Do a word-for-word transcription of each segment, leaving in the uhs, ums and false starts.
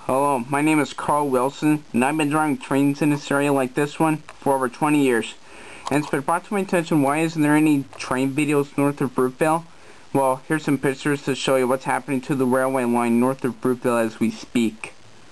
Hello, my name is Carl Wilson, and I've been drawing trains in this area like this one for over twenty years. And it's been brought to my attention, why isn't there any train videos north of Fruitvale? Well, here's some pictures to show you what's happening to the railway line north of Fruitvale as we speak.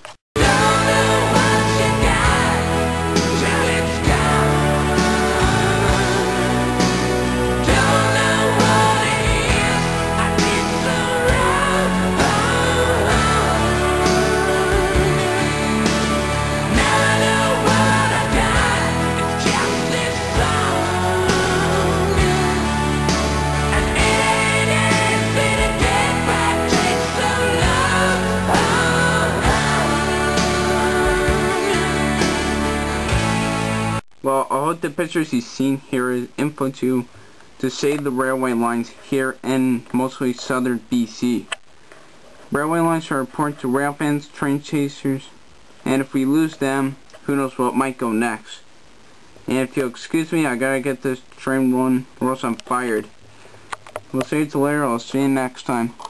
Well, I hope the pictures you've seen here is info to, to save the railway lines here in mostly southern B C. Railway lines are important to rail fans, train chasers, and if we lose them, who knows what might go next. And if you'll excuse me, I gotta get this train rolling or else I'm fired. We'll see you later, I'll see you next time.